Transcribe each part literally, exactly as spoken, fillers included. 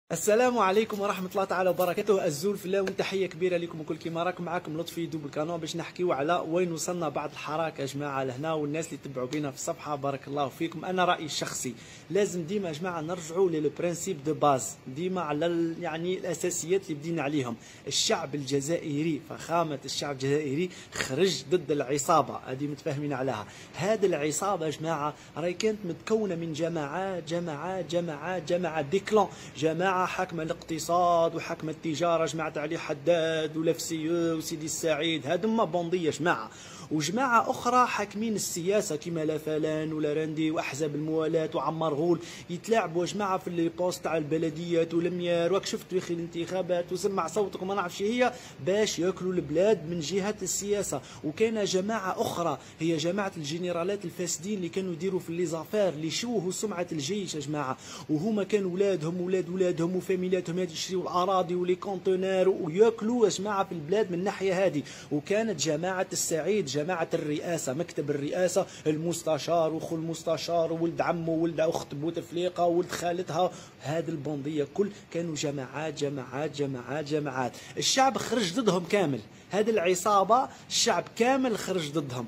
السلام عليكم ورحمة الله تعالى وبركاته. الزول في الله وتحية كبيرة لكم وكل كيما راكم معاكم لطفي دوبل كانون باش نحكيو على وين وصلنا بعد الحراك يا جماعة لهنا، والناس اللي تبعوا بينا في الصفحة بارك الله فيكم. أنا رأيي الشخصي لازم ديما يا جماعة نرجعوا للو برانسيب دو باز، ديما على يعني الأساسيات اللي بدينا عليهم. الشعب الجزائري، فخامة الشعب الجزائري خرج ضد العصابة، هذه متفاهمين عليها. هذه العصابة يا جماعة راهي كانت متكونة من جماعات جماعات جماعات جماعات دي كلون، جماعة حاكمة الاقتصاد وحاكمة التجارة، جماعة علي حداد ولفسيو وسيدي السعيد، هذوما بوندية جماعة، وجماعة أخرى حاكمين السياسة كيما لا فلان ولا رندي وأحزاب الموالاة وعمار غول، يتلاعبوا جماعة في لي بوست تاع البلديات والميار، راك شفتوا يا أخي الانتخابات وسمع صوتك وما نعرفش هي، باش ياكلوا البلاد من جهة السياسة. وكاين جماعة أخرى هي جماعة الجنرالات الفاسدين اللي كانوا يديروا في لي زافير، اللي يشوهوا سمعة الجيش يا جماعة، وهما كانوا ولادهم ولاد ولادهم وفاميلاتهم هذه يشريوا الأراضي ولي كونتونير وياكلوا يا جماعة في البلاد من الناحية هذه. وكانت جماعة السعيد جماعة الرئاسة، مكتب الرئاسة، المستشار وخو المستشار وولد عمه وولد أخت بوتفليقة وولد خالتها، هذه البوندية كل كانوا جماعات جماعات جماعات جماعات. الشعب خرج ضدهم كامل، هذه العصابة الشعب كامل خرج ضدهم.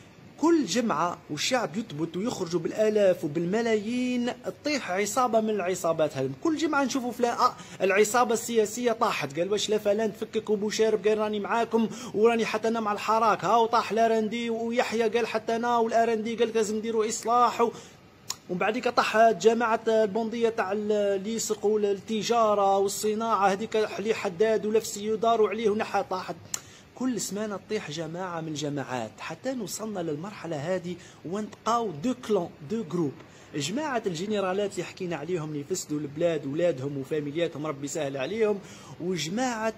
كل جمعة والشعب يثبت ويخرجوا بالآلاف وبالملايين، تطيح عصابة من العصابات هذه. كل جمعة نشوفوا فلا آه العصابة السياسية طاحت، قال واش لا فلان تفكك وبوشارب قال راني معاكم وراني حتى أنا مع الحراك، ها وطاح لارندي ويحيى قال حتى أنا، والارندي قال لازم نديروا إصلاح، و ومن بعديك طاح جماعة البوندية تاع اللي يسقوا التجارة والصناعة هذيك حلي حداد ولفسي داروا عليه ونحى طاحت. كل سمانة تطيح جماعة من الجماعات حتى وصلنا للمرحلة هذه ونتقاو دو كلون دو جروب، جماعة الجنرالات اللي حكينا عليهم اللي يفسدوا البلاد ولادهم وفاميلياتهم ربي يسهل عليهم، وجماعة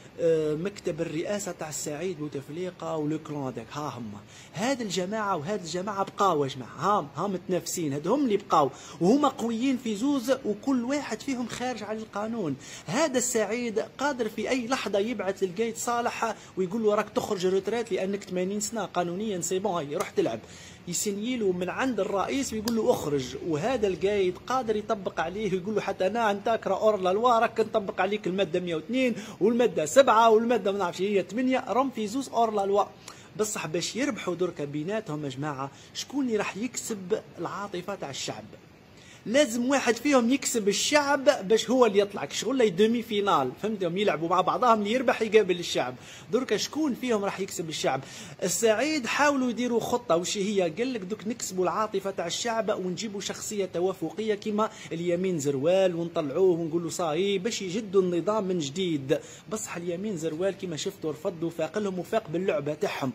مكتب الرئاسة تاع السعيد بوتفليقة ولو كلون داك، ها هما هاد الجماعة وهاد الجماعة بقاو يا جماعة، هام هام متنافسين، هادهم اللي بقاو وهما قويين في زوز وكل واحد فيهم خارج على القانون. هذا السعيد قادر في أي لحظة يبعث للقايد صالح ويقول له راك تخرج روتريت لأنك ثمانين سنة قانونيا سي بون، هاي روح تلعب، يسنيلو من عند الرئيس ويقول له اخرج. وهذا القايد قادر يطبق عليه ويقول له حتى انا انت اقرا اور لا لوا راك نطبق عليك الماده مئة واثنين والماده سبعة والماده ما نعرفش هي ثمانية، رم في زوز اور لا لوا. بصح باش يربحوا دركا بيناتهم يا جماعه، شكون اللي راح يكسب العاطفه تاع الشعب؟ لازم واحد فيهم يكسب الشعب باش هو اللي يطلع شغل لي دومي فينال، فهمتهم؟ يلعبوا مع بعضهم اللي يربح يقابل الشعب. دركا شكون فيهم راح يكسب الشعب؟ السعيد حاولوا يديروا خطه، وش هي؟ قال لك دوك نكسبوا العاطفه تاع الشعب ونجيبوا شخصيه توافقيه كيما اليمين زروال ونطلعوه ونقولوا صاي باش يجدوا النظام من جديد. بصح اليمين زروال كيما شفتوا رفضوا، فاق لهم وفاق باللعبه تاعهم.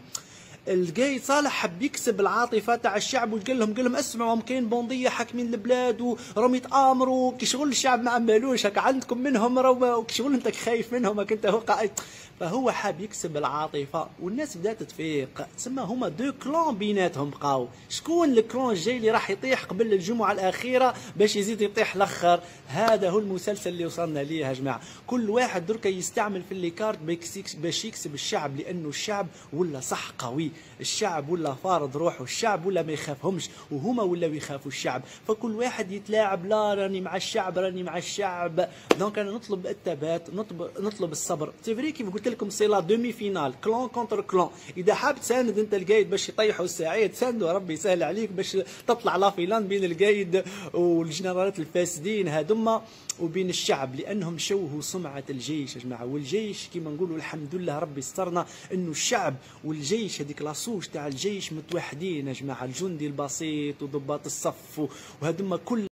القايد صالح حب يكسب العاطفه تاع الشعب وقال لهم قال لهم اسمعوا كاين بونديه حاكمين البلاد وراهم يتامروا كي شغل الشعب ما عملوش هكا عندكم منهم راهو شغل انت خايف منهم هكا انت هو قائد. فهو حاب يكسب العاطفه والناس بدات تفيق، تسمى هما دو كلون بيناتهم بقاو. شكون الكلون الجاي اللي راح يطيح قبل الجمعه الاخيره باش يزيد يطيح الاخر؟ هذا هو المسلسل اللي وصلنا ليه يا جماعه. كل واحد دركا يستعمل في اللي كارت باش يكسب الشعب، لانه الشعب ولا صح قوي، الشعب ولا فارض روحه، الشعب ولا ما يخافهمش وهما ولا يخافوا الشعب، فكل واحد يتلاعب لا راني مع الشعب راني مع الشعب. دونك انا نطلب الثبات، نطلب نطلب الصبر. تفري كيف قلت لكم سي لا دومي فينال، كلون كونتر كلون. اذا حاب تساند انت القايد باش يطيحوا السعيد ساندوا، ربي يسهل عليك باش تطلع لا فيلان بين القايد والجنرالات الفاسدين هذوما وبين الشعب، لانهم شوهوا سمعه الجيش يا جماعه. والجيش كيما نقولوا الحمد لله ربي استرنا انه الشعب والجيش هذيك لاصوج تاع الجيش متوحدين يا جماعه، الجندي البسيط وضباط الصف وهذوما كل